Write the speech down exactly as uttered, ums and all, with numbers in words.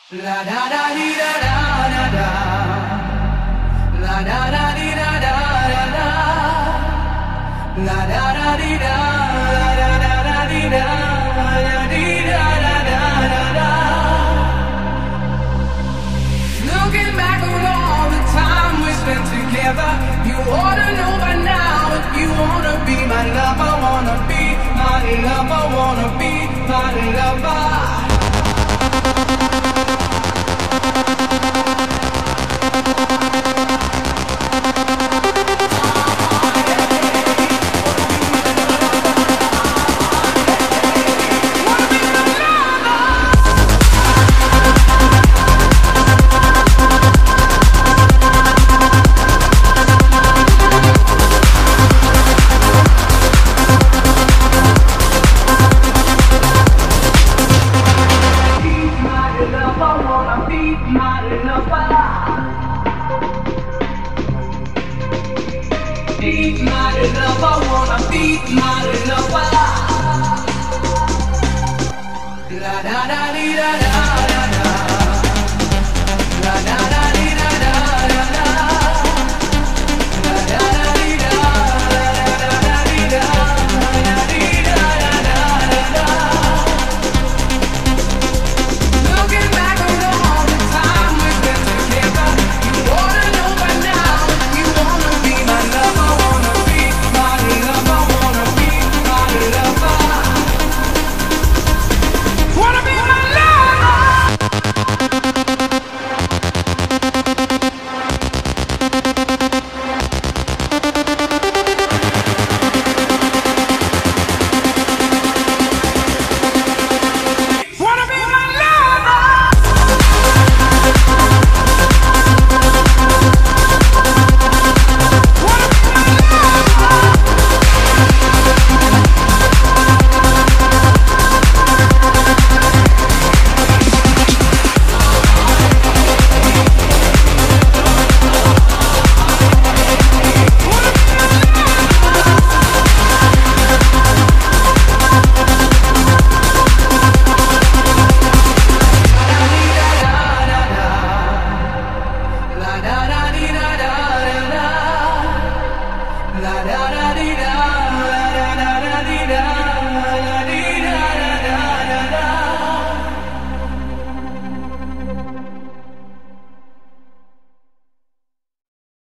La da da di da da da da. La da da di da da da da. La da da di da da da da di da da di da da da da da. Looking back on all the time we spent together, you ought to know by now if you wanna be my lover, wanna be my lover, wanna be my lover. Be my lover, wanna be my lover. La da da di da da da da. La da da di da da da da. La da da di da da da da di da da di da da da da. Looking back on all the time we spent together, you ought to know by now you wanna be my lover. La da da di